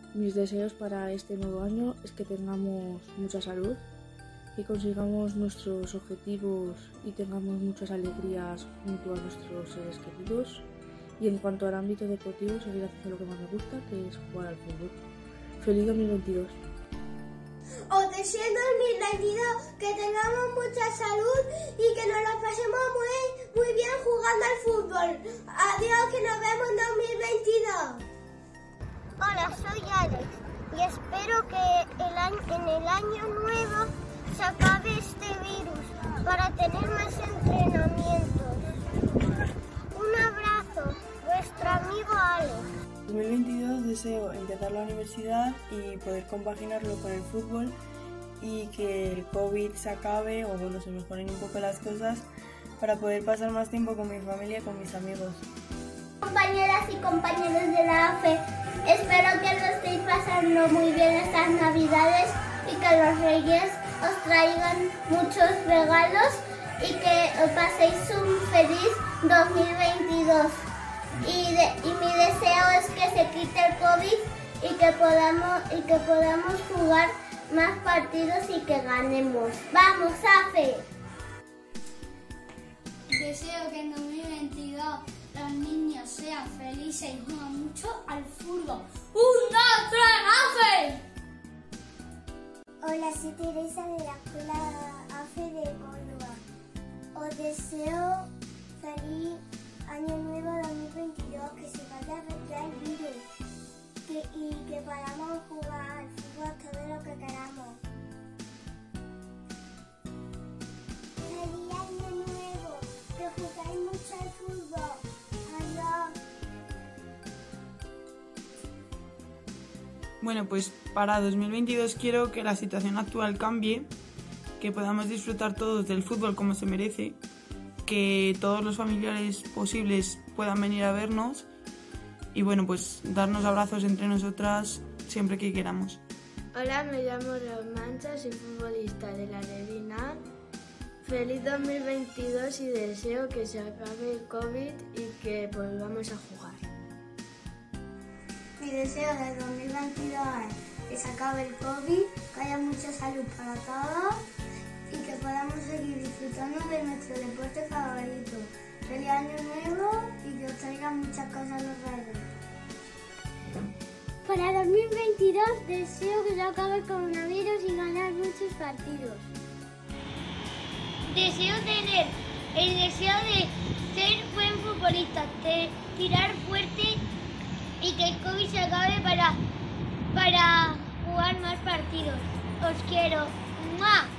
Mis deseos para este nuevo año es que tengamos mucha salud, que consigamos nuestros objetivos y tengamos muchas alegrías junto a nuestros seres queridos. Y en cuanto al ámbito deportivo, seguir haciendo lo que más me gusta, que es jugar al fútbol. ¡Feliz 2022! Os deseo en 2022 que tengamos mucha salud y que nos la pasemos muy bien jugando al fútbol. Adiós, que nos vemos en 2022. Hola, soy Alex y espero que en el año nuevo se acabe este virus para tener más entrenamientos. Un abrazo, vuestro amigo Alex. En 2022 deseo empezar la universidad y poder compaginarlo con el fútbol y que el COVID se acabe o bueno, se mejoren un poco las cosas para poder pasar más tiempo con mi familia y con mis amigos. Compañeras y compañeros de la AFE, espero que lo estéis pasando muy bien estas Navidades y que los Reyes os traigan muchos regalos y que os paséis un feliz 2022. Y mi deseo es que se quite el COVID y que podamos jugar más partidos y que ganemos. ¡Vamos, AFE! Deseo que en 2022 los niños sean felices y jueguen mucho al fútbol. ¡Un, dos, tres, AFE! Hola, soy Teresa de la Escuela AFE de Córdoba. Os deseo feliz Año Nuevo 2022, que se vaya a retirar el virus y que podamos jugar al fútbol todo lo que queramos. ¡Feliz Año Nuevo! ¡Que jugáis mucho al fútbol! ¡Adiós! Bueno, pues para 2022 quiero que la situación actual cambie, que podamos disfrutar todos del fútbol como se merece, que todos los familiares posibles puedan venir a vernos y bueno, pues darnos abrazos entre nosotras siempre que queramos. Hola, me llamo Romancha, soy futbolista de la Levina. Feliz 2022 y deseo que se acabe el COVID y que volvamos a jugar. Mi deseo de 2022 es que se acabe el COVID, que haya mucha salud para todos y que podamos seguir disfrutando de nuestro deporte favorito. Feliz Año Nuevo y que os traigan muchas cosas los Reyes. Para 2022 deseo que se acabe el coronavirus y ganar muchos partidos. Deseo tener el deseo de ser buen futbolista, de tirar fuerte y que el COVID se acabe para jugar más partidos. Os quiero. ¡Mua!